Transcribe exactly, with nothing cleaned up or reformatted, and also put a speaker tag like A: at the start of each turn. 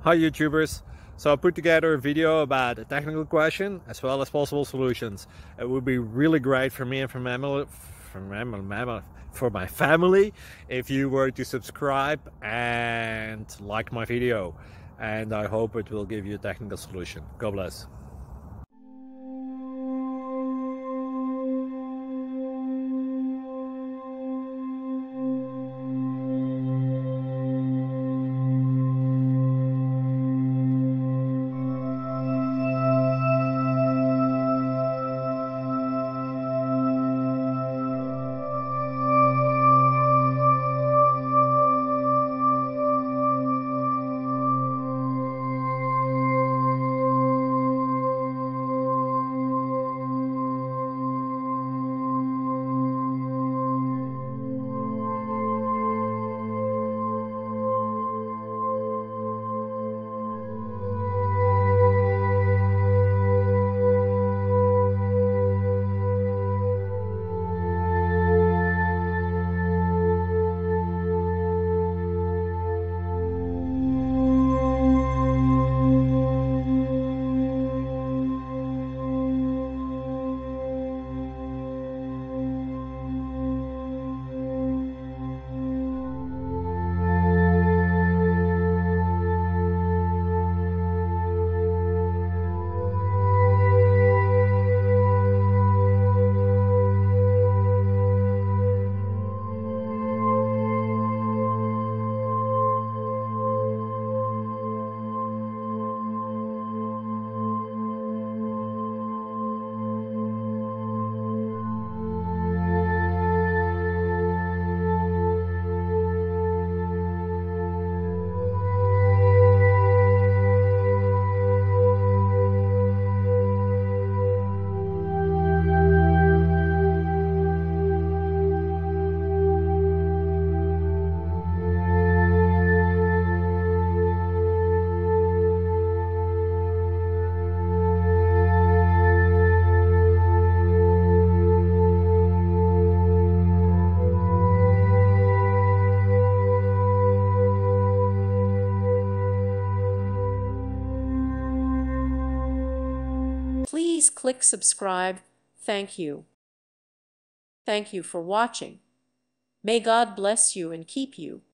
A: Hi YouTubers! So I put together a video about a technical question as well as possible solutions. It would be really great for me and for my family, for my, for my family if you were to subscribe and like my video, and I hope it will give you a technical solution. God bless.
B: Please click subscribe. Thank you. Thank you for watching. May God bless you and keep you.